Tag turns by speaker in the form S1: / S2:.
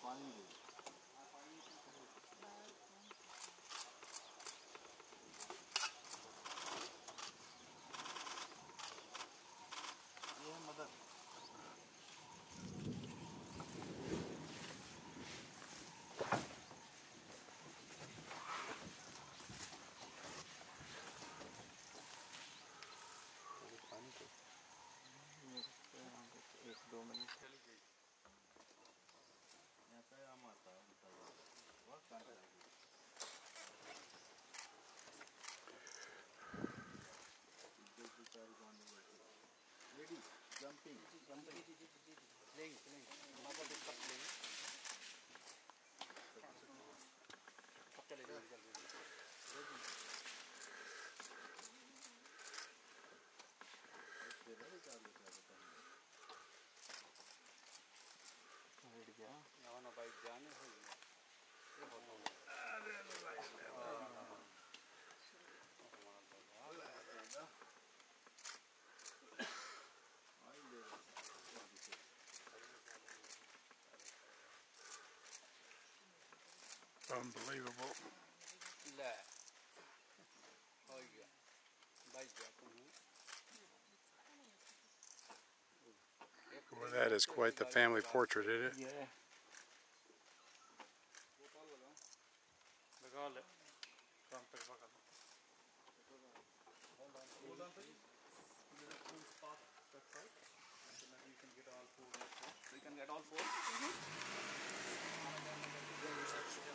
S1: पानी दे। ये है मदर। पानी को 1-2 मिनट चली गई। यहाँ पे आम आता है बहुत कांटा लगी। Ready, jumping. Playing. Mother is stop playing. अब चलेगा जल्दी। रेडी क्या? यहाँ ना बाइक जाने हो गया। ये होता है। अरे भाई।
S2: Unbelievable.
S1: ले हो गया बाइक जाता हूँ।
S2: Well, that is quite the family portrait, isn't it?
S1: Yeah. Hold on, please. Park that side. So that you can get all four. So you can get all four.